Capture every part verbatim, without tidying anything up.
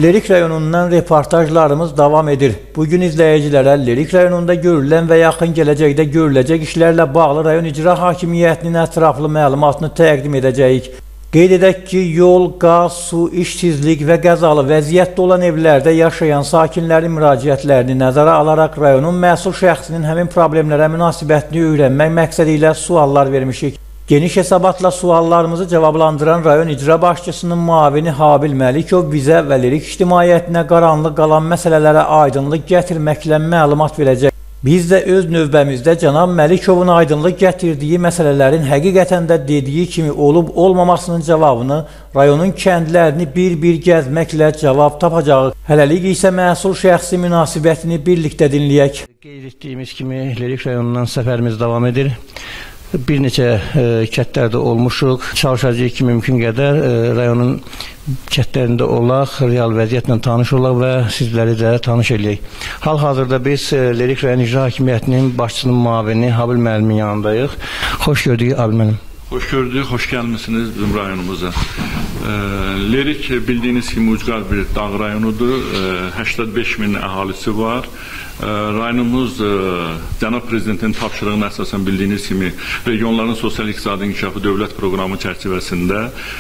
Lerik rayonundan reportajlarımız devam edir. Bugün izleyicilere Lerik rayonunda görülen ve yakın gelecekte görülecek işlerle bağlı rayon icra hakimiyyətinin ətraflı məlumatını təqdim edəcəyik. Qeyd edək ki, yol, qaz, su, işsizlik və qəzalı vəziyyətdə olan evlərdə yaşayan sakinlərin müraciətlərini nəzərə alaraq rayonun məsul şəxsinin həmin problemlərə münasibətini öyrənmək məqsədi ilə suallar vermişik. Geniş hesabatla suallarımızı cevaplandıran rayon icra başçısının muavini Habil Məlikov bizə və Lerik ictimaiyyətinə qaranlıq qalan məsələlərə aydınlıq gətirməklə məlumat verəcək. Biz də öz növbəmizdə cənab Məlikovun aydınlıq gətirdiyi məsələlərin həqiqətən də dediyi kimi olub-olmamasının cavabını rayonun kəndlərini bir-bir gəzməklə cavab tapacağıq. Hələlik isə məsul şəxsi münasibətini birlikdə dinləyək. Qeyd etdiyimiz kimi Lerik rayonundan səfərimiz davam edir. Bir neçə e, kətlərdə olmuşuq. Çalışacağıq ki, mümkün qədər e, rayonun kətlərində olaq, real vəziyyətlə tanış olaq və sizləri də tanış edək. Hal-hazırda biz e, Lerik rayon icra hakimiyyətinin başçısının muavini Habil müəllimin yanındayıq. Xoş gördük Habil müəllim. Hoş gördük, hoş gelmişsiniz bizim rayonumuza. E, Lerik bildiyiniz kimi ucqar bir dağ rayonudur. E, səksən beş min əhalisi var. Rayonumuz Cənab Prezidentin tapşırığına əsasən bildiyiniz kimi regionların sosial-iqtisadi inkişafı dövlət proqramı çərçivəsində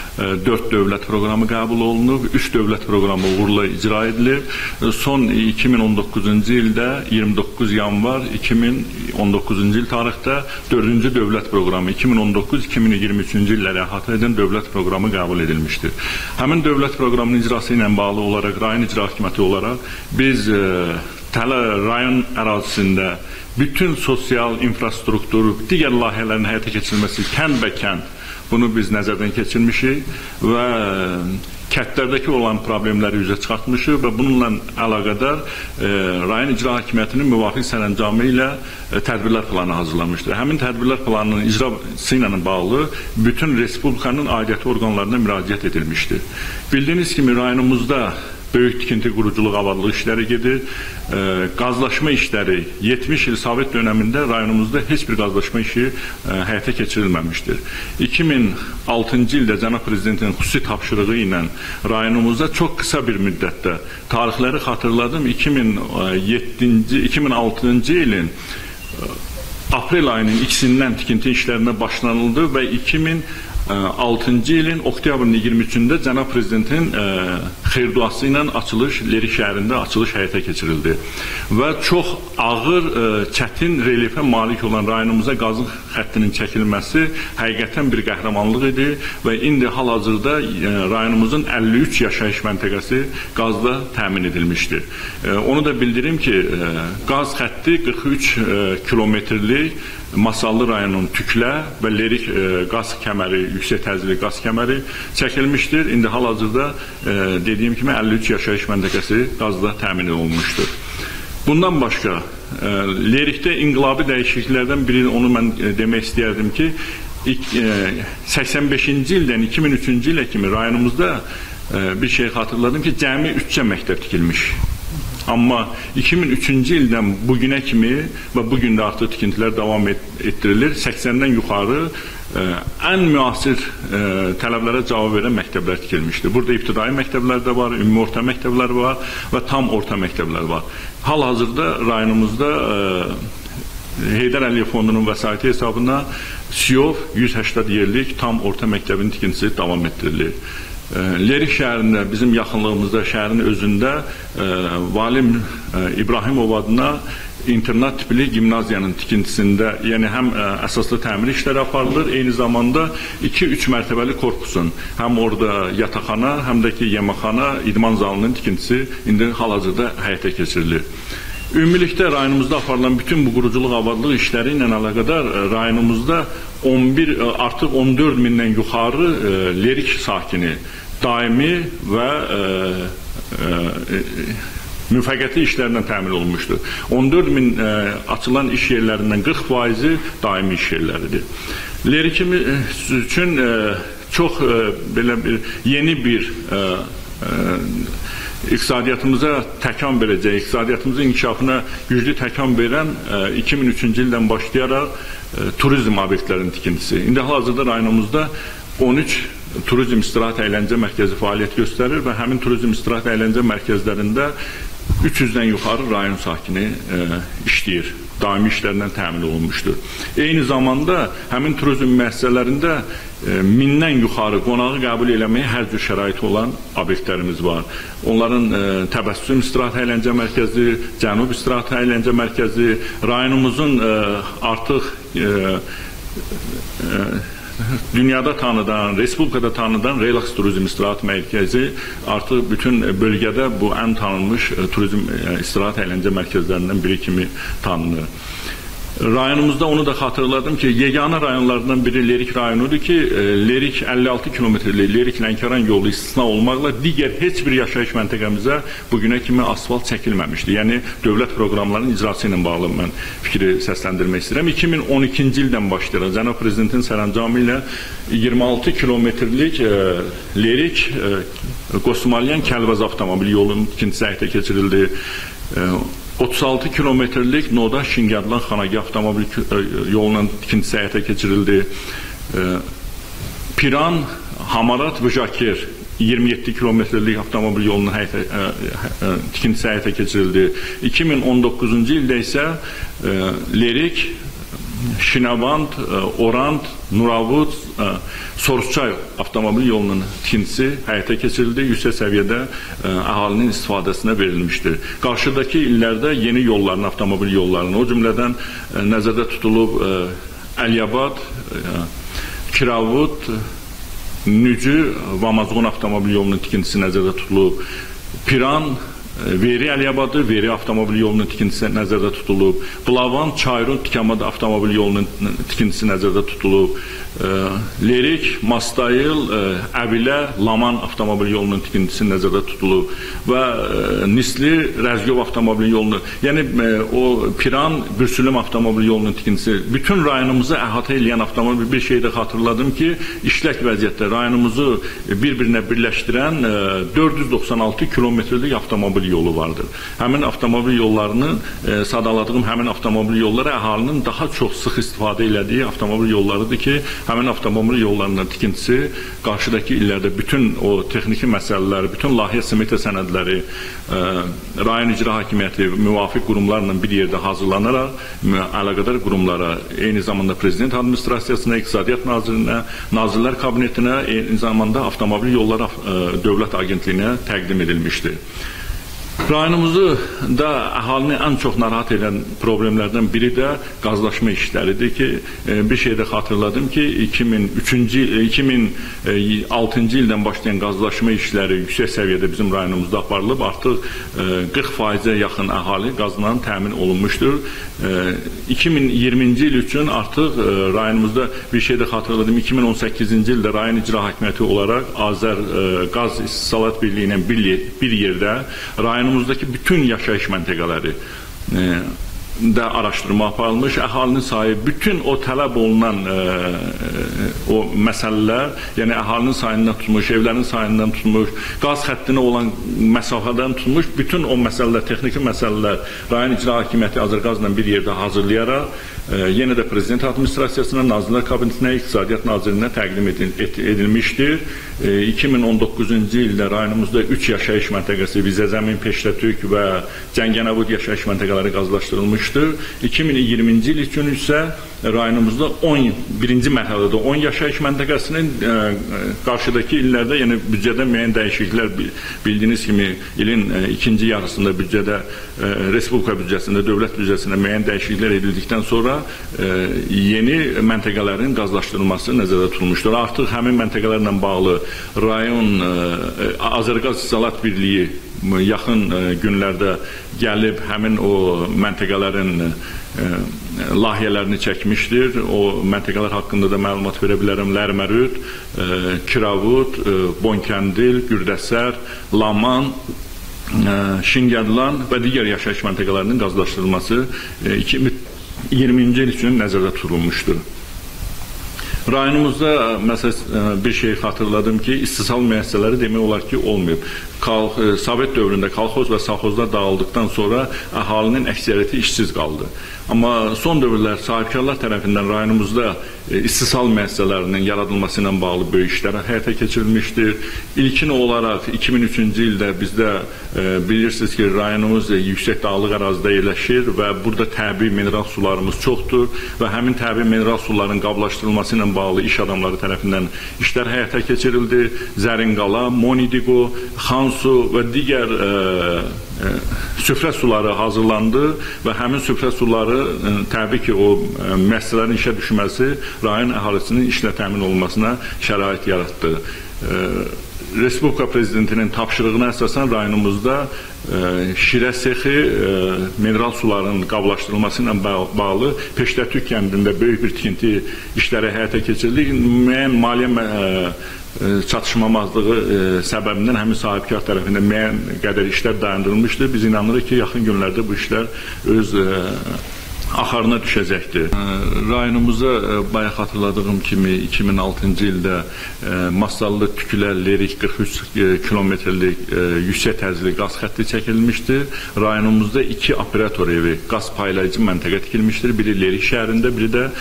dörd dövlət proqramı qəbul olunub, üç dövlət proqramı uğurla icra edilib. Son iki min on doqquzuncu ildə iyirmi doqquz yanvar iki min on doqquzuncu il tarixdə dördüncü dövlət proqramı iki min on doqquz iki min iyirmi üçüncü illəri əhatə edən dövlət proqramı qəbul edilmişdir. Həmin dövlət proqramının icrası ilə bağlı olaraq rayon icra hakimiyyəti olaraq biz Tələ rayon ərazisində bütün sosial infrastruktur, digər layihələrin həyata keçirilməsi kənd və kənd bunu biz nəzərdən keçirmişik və kətlərdəki olan problemləri üzə çıxartmışıq və bununla əlaqədar e, rayon icra hakimiyyətinin müvafiq sərəncamı ilə e, tədbirlər planı hazırlanmışdır. Həmin tədbirlər planının icrası ilə bağlı bütün Respublikanın aidiyyəti orqanlarına müraciət edilmişdir. Bildiyiniz kimi rayonumuzda böyük tikinti quruculuq avadlıq işləri gedir. E, qazlaşma işləri yetmiş il Sovet dönəmində rayonumuzda heç bir qazlaşma işi e, həyata keçirilməmişdir. iki min altıncı ildə Cənab Prezidentin xüsusi tapşırığı ilə rayonumuzda çox qısa bir müddətdə tarixləri xatırladım. iki min yeddinci iki min altıncı ilin e, aprel ayının ikisindən tikinti işlərinə başlanıldı və iki min altıncı ilin oktyabrın iyirmi üçündə Cənab Prezidentin e, xeyirduası ilə açılış, Lerik şəhərində açılış həyata keçirildi. Və çox ağır, e, çətin reliefə malik olan rayonumuza qazın xəttinin çəkilməsi həqiqətən bir qəhrəmanlıq idi və indi hal-hazırda e, rayonumuzun əlli üç yaşayış məntəqəsi qazla təmin edilmişdir. E, onu da bildirim ki, e, qaz xətti qırx üç e, kilometrlik Masallı rayonunun Tüklə və Lerik e, qaz kəməri, yüksək təcili qaz kəməri çəkilmişdir. İndi hal-hazırda e, dediyim kimi əlli üç yaşayış məntəqəsi qazla təmin olunmuşdur. Bundan başqa, e, Lerikdə inqilabi dəyişikliklərdən biri, onu mən e, demək istəyərdim ki, e, səksən beşinci ildən iki min üçüncü ilə kimi rayonumuzda e, bir şey xatırladım ki, cəmi üçcə məktəb tikilmiş. Amma iki min üçüncü ildən bugünə kimi və bugün də artıq tikintilər davam etdirilir. səksəndən yuxarı ə, ən müasir ə, tələblərə cavab verən məktəblər tikilmişdir. Burada ibtidai məktəblər də var, ümumi orta məktəblər var və tam orta məktəblər var. Hal-hazırda rayonumuzda ə, Heydər Əliyev Fondunun vəsaiti hesabına SİOV yüz səksən yerlik tam orta məktəbin tikintisi davam etdirilir. Lerik şəhərində, bizim yaxınlığımızda, şəhərin özündə e, Valim e, İbrahimov adına internat tipli gimnaziyanın tikintisində, yəni həm ə, əsaslı təmir işləri aparılır, eyni zamanda iki üç mərtəbəli korpusun, həm orada yataqxana, həm də ki yeməkxana, idman zalının tikintisi indi hal-hazırda həyata keçirilir. Ümumilikdə rayonumuzda aparılan bütün bu quruculuq avadlıq işləri ilə əlaqədar rayonumuzda on bir, artıq on dörd mindən yuxarı e, Lerik sakini daimi və e, e, müvəqqəti işlərlə təmin olunmuşdur. on dörd min e, açılan iş yerlərindən qırx faizi daimi iş yerləridir. Lerikimiz üçün e, çox e, belə bir yeni bir e, e, iqtisadiyyatımıza təkan verəcək, iqtisadiyyatımızın inkişafına güclü təkan verən e, iki min üçüncü ildən başlayaraq e, turizm obyektlərinin tikintisi. İndi hal-hazırda rayonumuzda on üç turizm istirahət əyləncə mərkəzi fəaliyyət göstərir və həmin turizm istirahət əyləncə mərkəzlərində üç yüzdən yuxarı rayon sakini e, işləyir. Daimi işlərlə təmin olunmuşdur. Eyni zamanda həmin turizm müəssisələrində e, mindən yuxarı qonağı qəbul eləməyə hər cür şərait olan obyektlərimiz var. Onların e, Təbəssüm istirahət əyləncə mərkəzi, Cənub istirahət əyləncə mərkəzi, rayonumuzun e, artıq e, e, dünyada tanıdan, Respublikada tanıdan Relax Turizm İstirahat Mərkəzi artıq bütün bölgədə bu ən tanınmış turizm istirahət əyləncə mərkəzlərindən biri kimi tanınır. Rayonumuzda onu da xatırladım ki, yeganə rayonlardan biri Lerik rayonudur ki, Lerik əlli altı kilometrlik Lerik-Lənkəran yolu istisna olmaqla digər heç bir yaşayış məntəqəmizə bugünə kimi asfalt çəkilməmişdir. Yəni, dövlət proqramlarının icrası ilə bağlı mən fikri səsləndirmək istəyirəm. iki min on ikinci ildən başlayaraq Cənab Prezidentin sərəncamı ilə iyirmi altı kilometrlik Lerik Qosumalyan Kəlbaz avtomobil yolunun tikintisi həyata keçirildi. otuz altı kilometrlik Noda Şingədlan Xanagah avtomobil yolunun tikintisi həyata keçirildi. Piran, Hamarat, Vıjakir iyirmi yeddi kilometrlik avtomobil yolunun həyata, tikintisi həyata keçirildi. iki min on doqquzuncu ildə isə Lerik, Şinavand, Orand, Nuravut, Soruşçay avtomobil yolunun tikintisi həyata keçirildi, yüksək səviyyədə əhalinin istifadəsinə verilmişdir. Qarşıdakı illərdə yeni yolların, avtomobil yollarının, o cümlədən nəzərdə tutulub Əlyabad, Kiravut, Nücü, Vamazğun avtomobil yolunun tikintisi nəzərdə tutulub, Piran, Veri Əliyabadı, Veri avtomobil yolunun tikintisi nəzərdə tutulub, Blavan, Çayrun, Tikamad avtomobil yolunun tikintisi nəzərdə tutulub, Lerik, Mastayıl, Əbilə, Laman avtomobil yolunun tikintisi nəzərdə tutulub və Nisli, Rəzgöv avtomobil yolunu, yəni o Piran, Bürsülüm avtomobil yolunun tikintisi, bütün rayonumuzu əhatə edən avtomobil, bir şey də xatırladım ki, işlək vəziyyətdə rayonumuzu bir-birinə birləşdirən dörd yüz doxsan altı kilometrlik avtomobil yolu vardır. Həmin avtomobil yollarını e, sadaladığım həmin avtomobil yolları əhalinin daha çox sıx istifadə elədiyi avtomobil yollarıdır ki, həmin avtomobil yollarının tikintisi qarşıdakı illərdə bütün o texniki məsələləri, bütün layihə smeta sənədləri e, rayon icra hakimiyyəti müvafiq qurumlarla bir yerdə hazırlanaraq əlaqədar qurumlara, eyni zamanda Prezident Administrasiyasına, İqtisadiyyat Nazirinə, Nazirlər Kabinetinə, eyni zamanda Avtomobil Yolları e, Dövlət Agentliyinə təqdim edilmişdir. Rayonumuzu da əhalini ən çox narahat edən problemlərdən biri də qazlaşma işləridir ki, bir şey də xatırladım ki, iki min üçüncü, iki min altıncı ildən başlayan qazlaşma işləri yüksək səviyyədə bizim rayonumuzda aparılıb, artıq qırx faizə yaxın əhali qazla təmin olunmuşdur. iki min iyirminci il üçün artıq rayonumuzda bir şey də xatırladım, iki min on səkkizinci ildə rayon icra hakimiyyəti olaraq Azər Qaz İstisalat Birliyi ilə bir yerdə rayonumuzdakı bütün yaşayış məntəqələri e, də araşdırma aparılmış, əhalinin sayı, bütün o tələb olunan e, o məsələlər, yəni əhalinin sayından tutmuş, evlərin sayından tutmuş, qaz xəttinə olan məsafədən tutmuş, bütün o məsələlər, texniki məsələlər rayon icra hakimiyyəti Azərqazla bir yerdə hazırlayaraq, e, yenə də Prezident Administrasiyasına, Nazirlər Kabinetinə, İqtisadiyyat Nazirinə təqdim edilmişdir. E, iki min on doqquzuncu ildə rayonumuzda üç yaşayış məntəqəsi, Vizəzəmin, Peşrətük və Cəngənəbud yaşayış məntəqələri qazlaşdırılmışdır. iki min iyirminci il üçün isə rayonumuzda on, birinci mərhələdə on yaşayış məntəqəsinin e, qarşıdakı illərdə, yəni büdcədə müəyyən dəyişikliklər, bildiyiniz kimi ilin e, ikinci yarısında büdcədə, e, Respublika büdcəsində, dövlət büdcəsində müəyyən dəyişikliklər edildikdən sonra e, yeni məntəqələrin qazlaşdırılması nəzərdə tutulmuşdur. Artıq həmin məntəqələrlə bağlı rayon e, Azərqaz İstisalat Birliyi yaxın e, günlərdə gəlib həmin o məntəqələrin e, layihələrini çəkmişdir. O məntəqələr haqqında da məlumat verə bilərəm. Lərmərüd, e, Kiravut, e, Bonkəndil, Gürdəsər, Laman, e, Şingədlan və digər yaşayış məntəqələrinin qazlaşdırılması e, iki min iyirminci il üçün nəzərdə tutulmuşdur. Rayonumuzda məsələn bir şey xatırladım ki, istisal müəssisələri demək olar ki, olmayıb. Kal, Sovet dövründə kolxoz və savxozlar dağıldıqdan sonra əhalinin əksəriyyəti işsiz qaldı. Amma son dövrlər sahibkarlar tərəfindən rayonumuzda istisal müəssisələrinin yaradılması ilə bağlı böyük işlər həyata keçirilmişdir. İlkin olaraq iki min üçüncü ildə bizdə bilirsiniz ki, rayonumuz yüksək dağlıq ərazidə yerləşir və burada təbii mineral sularımız çoxdur və həmin təbii mineral suların qablaşdırılması ilə bağlı iş adamları tərəfindən işlər həyata keçirildi. Zərinqala, Monidiqo, Xansu və digər ə, ə, süfrə suları hazırlandı və həmin süfrə suları ə, təbii ki, o ə, müəssisələrin işə düşməsi rayon əhalisinin işlə təmin olunmasına şərait yaratdı. Ə, Respublika Prezidentinin tapşırığına əsasən rayonumuzda e, Şirə sexi e, mineral suların qablaşdırılması ilə bağlı Peştətük kəndində böyük bir tikinti işləri həyata keçirildi. Müəyyən maliyyə e, çatışmamazlığı e, səbəbindən həmin sahibkar tərəfindən müəyyən qədər işlər dayandırılmışdır. Biz inanırıq ki, yaxın günlərdə bu işlər öz e, axarına düşəcəkdir. Rayonumuza bayaq xatırladığım kimi iki min altıncı ildə Masallı Tükülər Lerik qırx üç kilometrlik yüksək təzyiqli qaz xətti çəkilmişdir. Rayonumuzda iki operator evi qaz paylayıcı məntəqə tikilmişdir. Biri Lerik şəhərində, biri də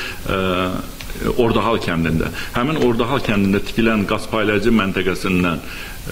Ordahal kəndində. Həmin Ordahal kəndində tikilən qaz paylayıcı məntəqəsindən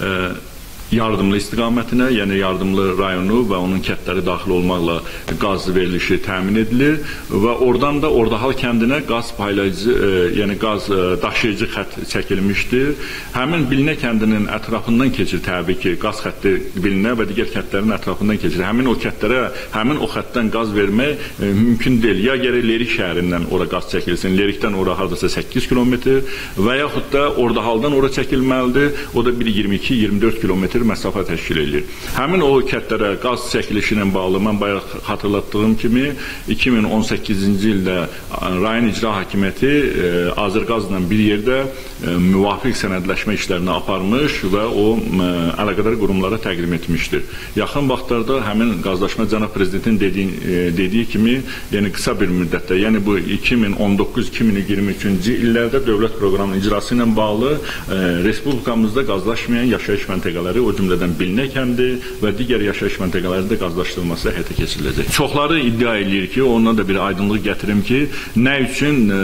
yardımlı istiqamətinə, yəni yardımlı rayonu və onun kəndləri daxil olmaqla qaz verilişi təmin edilir və oradan da Ordahal kəndinə qaz paylayıcı, e, yəni qaz e, daşıyıcı xətt çəkilmişdir. Həmin Bilinə kəndinin ətrafından keçir təbii ki, qaz xətti Bilinə və digər kəndlərin ətrafından keçir. Həmin o kəndlərə, həmin o xəttdən qaz vermək e, mümkün deyil. Ya gərək Lerik şəhərindən ora qaz çəkilsin, Lerikdən ora hardasa səkkiz kilometr və yaxud da Ordahaldan ora çəkilməlidir. O da bir iyirmi iki iyirmi dörd kilometr məsafə təşkil edir. Həmin o kəndlərə qaz çəkilişi ilə bağlı mən bayaq xatırlatdığım kimi iki min on səkkizinci ildə rayon icra hakimiyyəti e, Azərqazla bir yerdə e, müvafiq sənədləşmə işlərini aparmış və o e, əlaqədar qurumlara təqdim etmişdir. Yaxın vaxtlarda həmin qazlaşma cənab prezidentin dediyi, e, dediyi kimi, yəni qısa bir müddətdə, yəni bu iki min on doqquz iki min iyirmi üçüncü illərdə dövlət proqramının icrası ilə bağlı e, respublikamızda qazlaşmayan yaşayış məntəqələri, o cümlədən Bilinə kəndi və digər yaşayış məntəqələrində qazlaşdırılması həyata keçiriləcək. Çoxları iddia edir ki, ondan da bir aydınlıq gətirim ki, nə üçün e,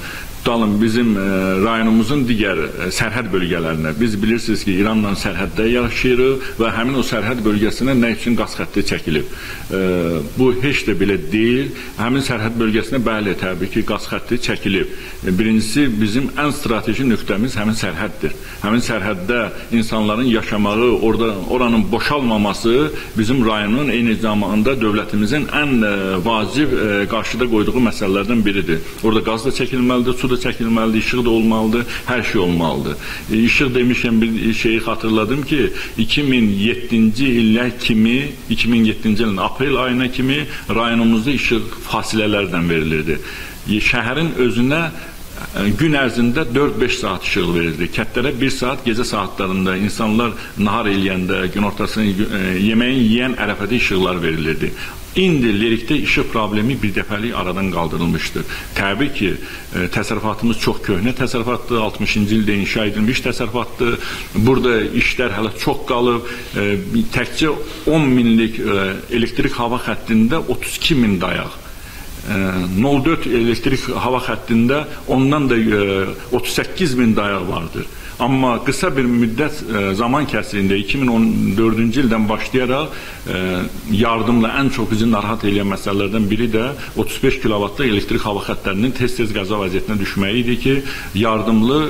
Dalın bizim e, rayonumuzun digər e, sərhəd bölgələrinə, biz bilirsiniz ki, İranla sərhəddə yaşayırıq və həmin o sərhəd bölgəsinə nə üçün qaz xətti çəkilib? E, bu heç də belə deyil. Həmin sərhəd bölgəsinə bəli, təbii ki, qaz xətti çəkilib. E, birincisi, bizim ən strateji nöqtəmiz həmin sərhəddir. Həmin sərhəddə insanların yaşamağı, orada, oranın boşalmaması bizim rayonun eyni zamanda dövlətimizin ən e, vacib e, qarşıda qoyduğu məsələlərdən biridir. Orada qaz da çəkilməlidir, su da çəkilməlidir, işıq da olmalıdır, hər şey olmalıdır. E, işıq demişəm, bir şeyi xatırladım ki, iki min yeddinci illə kimi, iki min yeddinci ilin aprel ayına kimi rayonumuzda işıq fasilələrdən verilirdi. E, şəhərin özünə gün ərzində dörd beş saat işıq verildi. Kətlərə bir saat gecə saatlarında insanlar nahar eləyəndə, gün ortasını yeməyin yeyən ərəfədə işıqlar verilirdi. İndi Lerikdə işıq problemi bir dəfəlik aradan qaldırılmışdır. Təbii ki, təsərrüfatımız çox köhnə təsərrüfatdır, altmışıncı ildə inşa edilmiş təsərrüfatdır. Burada işlər hələ çox qalıb. Təkcə on minlik elektrik hava xəttində otuz iki min dayaq. nol dörd elektrik hava xəttində ondan da otuz səkkiz min dayaq vardır. Amma qısa bir müddət zaman kəsirində iki min on dördüncü ildən başlayaraq yardımla ən çox bizi narahat edən məsələlərdən biri də otuz beş kilovatlıq elektrik hava xəttlərinin tez-tez qəza vəziyyətinə düşməyi idi ki, yardımlı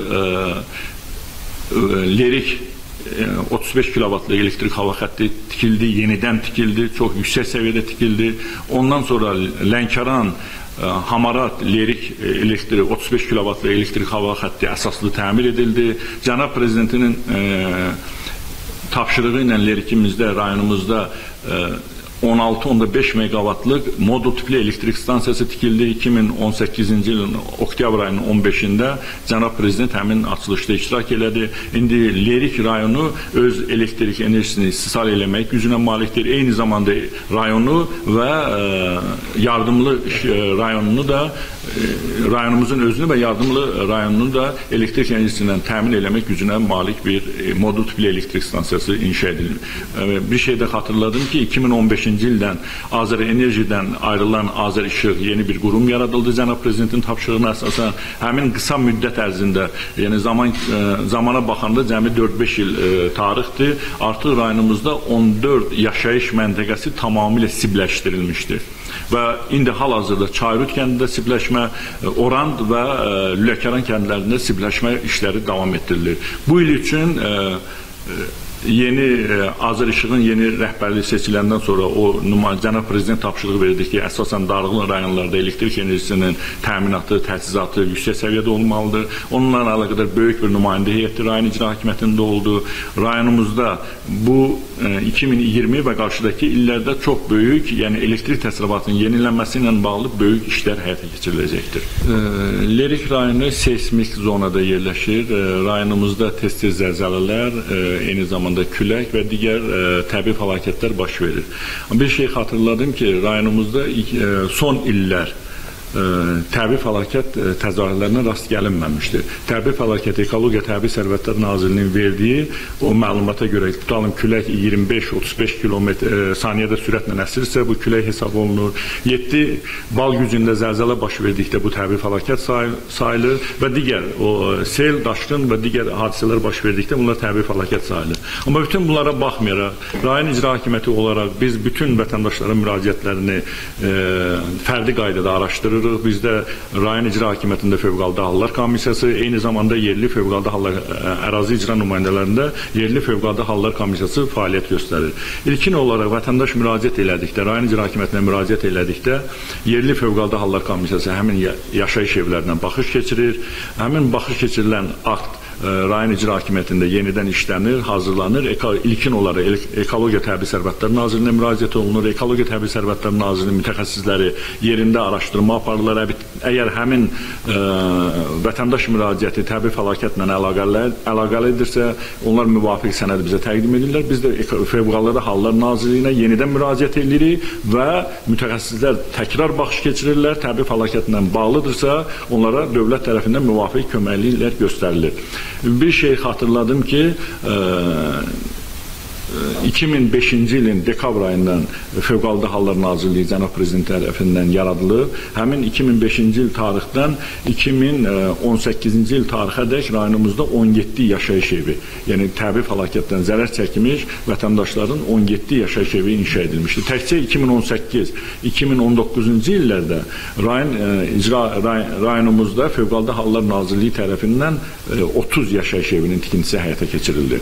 Lerik otuz beş kilovatlıq elektrik hava xətti tikildi, yenidən tikildi, çox yüksək səviyyədə tikildi. Ondan sonra Lənkəran, Hamarat, Lerik elektrik otuz beş kilovatlıq elektrik hava xətti əsaslı təmir edildi. Cənab prezidentinin e, tapşırığı ilə Lerikimizdə, rayonumuzda e, on altı on beş meqavatlıq modul tipli elektrik stansiyası tikildi. iki min on səkkizinci ilin oktyabr ayının on beşində cənab prezident həmin açılışda iştirak elədi. İndi Lerik rayonu öz elektrik enerjisini istisal eləmək gücünə malikdir. Eyni zamanda rayonu və e, yardımlı e, rayonunu da rayonumuzun özünü və yardımlı rayonunu da elektrik enerjisindən təmin eləmək gücünə malik bir modul tipli elektrik stansiyası inşa edilir. Bir şey də xatırladım ki, iki min on beşinci ildən Azər Enerjidən ayrılan Azər İşıq yeni bir qurum yaradıldı. Cənab Prezidentin tapşırığına əsasən həmin qısa müddət ərzində, yəni zaman zamana baxanda cəmi dörd beş il tarixdir. Artıq rayonumuzda on dörd yaşayış məntəqəsi tamamilə sibləşdirilmişdir. Və indi hal-hazırda Çayrut kəndində sibləşmə, Orand və Lüləkəran kəndlərində sibləşmə işləri davam etdirilir. Bu il üçün yeni Azər İşığın yeni rəhbərliyi seçiləndən sonra o cənab prezident tapşırığı verdi ki, əsasən darıqlı rayonlarda elektrik enerjisinin təminatı, təchizatı yüksək səviyyədə olmalıdır. Onunla əlaqədar böyük bir nümayəndə heyəti rayon icra hakimiyyətində oldu. Rayonumuzda bu iki min iyirmi və qarşıdakı illərdə çox böyük, yəni elektrik təsərrüfatının yenilənməsi ilə bağlı böyük işlər həyata keçiriləcəkdir. Lerik rayonu seismik zonada yerləşir. Rayonumuzda tez-tez zəlzələlər, eyni zamanda külək və digər təbii fəlakətlər baş verir. Bir şey xatırladım ki, rayonumuzda son illər təbii fəlakət təzahürlərinə rast gəlinməmişdir. Təbii fəlakət Ekologiya Təbii Sərvətlər Nazirliyinin verdiyi o məlumata görə tutalım külək iyirmi beş otuz beş kilometr saniyədə sürətlə əsirsə bu külək hesab olunur. yeddi bal gücündə zəlzələ baş verdikdə bu təbii fəlakət sayılır və digər o sel, daşqın və digər hadisələr baş verdikdə bunlar təbii fəlakət sayılır. Amma bütün bunlara baxmayaraq rayon icra hakimiyyəti olaraq biz bütün vətəndaşların müraciətlərini e, fərdi qaydada araşdırırıq. Bizdə rayon icra hakimiyyətində Fövqəladə Hallar Komissiyası, eyni zamanda yerli Fövqəladə Hallar ərazi icra nümayəndələrində yerli Fövqəladə Hallar Komissiyası fəaliyyət göstərir. İlkin olaraq vətəndaş müraciət elədikdə, rayon icra hakimiyyətinə müraciət elədikdə yerli Fövqəladə Hallar Komissiyası həmin yaşayış evlərinə baxış keçirir. Həmin baxış keçirilən akt rayon icra hakimiyyətində yenidən işlənir, hazırlanır. İlkin olaraq Ekologiya Təbii Sərvətlər Nazirliyinə müraciət olunur. Ekologiya Təbii Sərvətlər Nazirliyinin mütəxəssisləri yerində araşdırma aparırlar. Əgər həmin ə, vətəndaş müraciəti təbii fəlakətlə əlaqəli, əlaqəlidirsə, onlar müvafiq sənədi bizə təqdim edirlər. Biz də Fövqəladə Hallar Nazirliyinə yenidən müraciət edirik və mütəxəssislər təkrar baxış keçirirlər. Təbii fəlakətlə bağlıdırsa, onlara dövlət tərəfindən müvafiq köməkliklər göstərilir. Bir şey xatırladım ki, ə, iki min beşinci ilin dekabr ayından Fövqəladə Hallar Nazirliyi Cənab Prezident tərəfindən yaradılıb. Həmin iki min beşinci il tarixdən iki min on səkkizinci il tarixədək rayonumuzda on yeddi yaşayış evi, yəni təbii fəlakətdən zərər çəkmiş vətəndaşların on yeddi yaşayış evi inşa edilmişdir. Təkcə iki min on səkkiz iki min on doqquzuncu illərdə rayon icra rayonumuzda Fövqəladə Hallar Nazirliyi tərəfindən otuz yaşayış evinin tikintisi həyata keçirildi.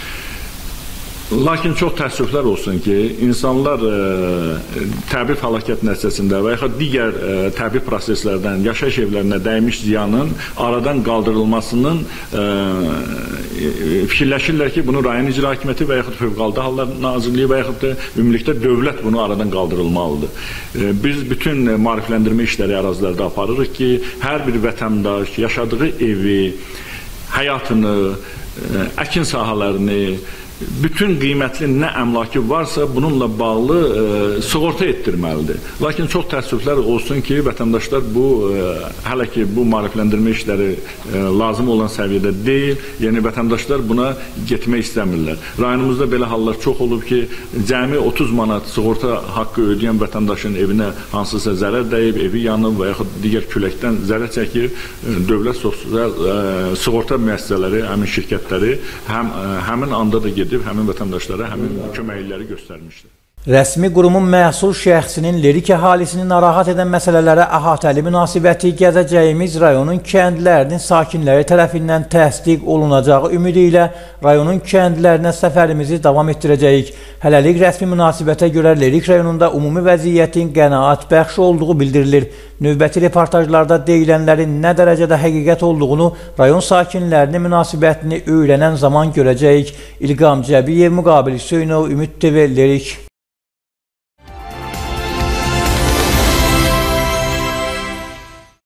Lakin çox təəssüflər olsun ki, insanlar e, təbii fəlakət nəticəsində və yaxud digər e, təbii proseslərdən yaşayış evlərinə dəymiş ziyanın aradan qaldırılmasının e, fikirləşirlər ki, bunu rayon icra hakimiyyəti və yaxud Fövqəladə Hallar Nazirliyi və yaxud da ümumilikdə dövlət bunu aradan qaldırılmalıdır. E, biz bütün maarifləndirmə işləri ərazilərdə aparırıq ki, hər bir vətəndaş yaşadığı evi, həyatını, e, əkin sahələrini, bütün qiymətli nə əmlakı varsa bununla bağlı e, sığorta etdirməlidir. Lakin çox təəssüflər olsun ki, vətəndaşlar bu e, hələ ki bu maarifləndirmə işləri e, lazım olan səviyyədə deyil. Yəni vətəndaşlar buna getmək istəmirlər. Rayonumuzda belə hallar çox olub ki, cəmi otuz manat sığorta haqqı ödəyən vətəndaşın evinə hansısa zərər dəyib, evi yanıb və yaxud digər küləkdən zərər çəkir. E, dövlət sosial e, sığorta müəssisələri, həmin şirkətləri həm e, həmin anda da gedib həmin vətəndaşlara həmin köməkləri göstərmişdir. Rəsmi qurumun məhsul şəxsinin lirik əhalisini narahat edən məsələlərə əhatəli münasibəti gəzəcəyimiz rayonun kəndlərinin sakinləri tərəfindən təsdiq olunacağı ümidi ilə rayonun kəndlərinə səfərimizi davam etdirəcəyik. Hələlik rəsmi münasibətə görə lirik rayonunda ümumi vəziyyətin qənaət bəxş olduğu bildirilir. Növbəti reportajlarda deyilənlərin nə dərəcədə həqiqət olduğunu rayon sakinlərinin münasibətini öyrənən zaman görəcəyik. İlqam Cəbiyev, Müqabil Hüseynov, Ümid T V, Lirik.